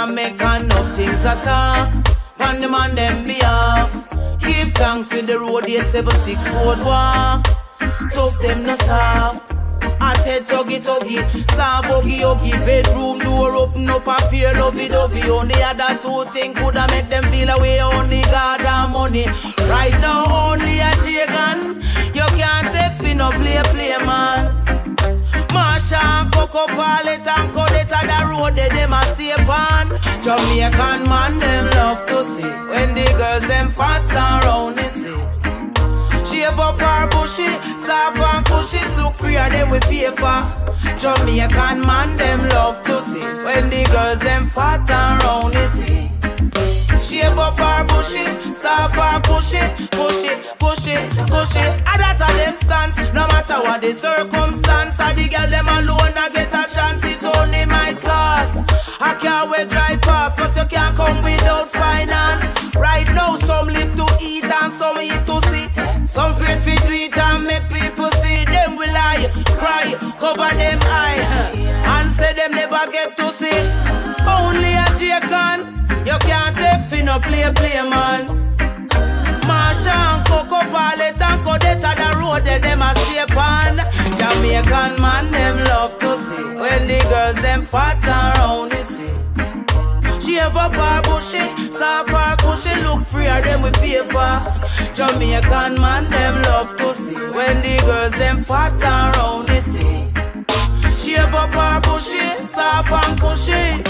Jamaican, enough things a talk. On the man them behalf. Give thanks with the road 876 road walk. Tough them no soft. I tell tuggy tuggy, saw buggy huggy. Bedroom door open up, appear lovey dovey. Only other two things coulda make them feel away. Only God and money. Right now only a shaken. You can't take fi no play man. Marsha, Coco, Palet and Codetta, the road they them a stay on. Jamaican man them love to see when the girls them fat and round the sea. Shave up her bushy, soft and cushy, look freer them with paper. Jamaican man them love to see when the girls them fat and round the sea. Shave up her bushy, soft and cushy, cushy. And that a them stance, no matter what the circumstance. And the girl them alone a get a chance, it only might cost. I can't wait drive fast, cause you can't come without finance. Right now some live to eat and some eat to see. Some fear fit to eat and make people see. Them will lie, cry, cover them eye, and say them never get to see. Only a Jamaican, you can't take fi no play man. Marsha and Coco, Palet and Codetta, the road that them a stay on. Jamaican man them love to see when the girls them fat and round the sea. Shave up her bushy, soft her cushy, look freer them with paper. Jamaican man them love to see when the girls them fat and round the sea. Shave up her bushy, soft and cushy.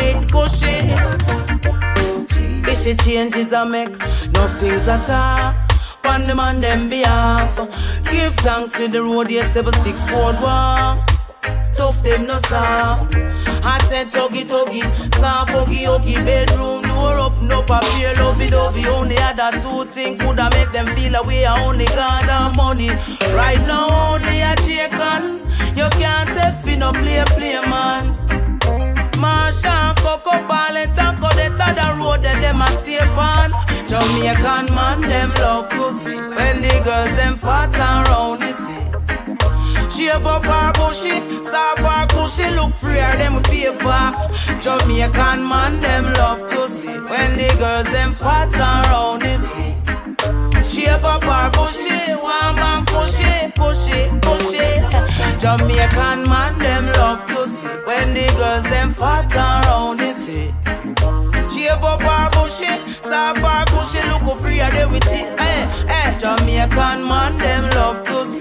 Fishy changes I make, enough things I talk. On the man them behalf. Give thanks with the road 876 road walk. Tough them no soft. Hot and tuggy, soft huggy. Bedroom door open up, appear lovey dovey. Only other two things coulda make them feel away. Only God and money. Right now only a Jamaican. You can't take fi no play man. Marsha, Coco, Palet and Codetta, the road that them a stay on. Jamaican man them love to see when the girls them fat and round the sea. Shave up her bushy, soft her cushy, look freer them with paper. Jamaican man them love to see when the girls them fat and round the sea. Shave up her bushy, warm and cushy. Jamaican man them love to see when the girls them fat and round the sea. Shave up her bushy, soft her cushy, look freer them with it. Jamaican man them love to see